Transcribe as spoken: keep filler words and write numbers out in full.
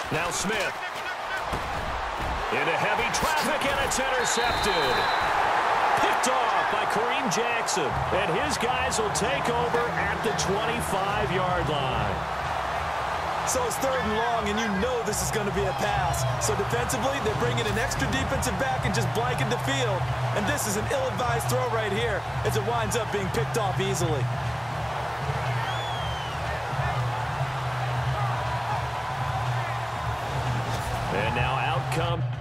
Now Smith. Into heavy traffic, and it's intercepted. Picked off by Kareem Jackson. And his guys will take over at the twenty-five-yard line. So it's third and long, and you know this is going to be a pass. So defensively, they're bringing an extra defensive back and just blanking the field. And this is an ill-advised throw right here as it winds up being picked off easily. And now out come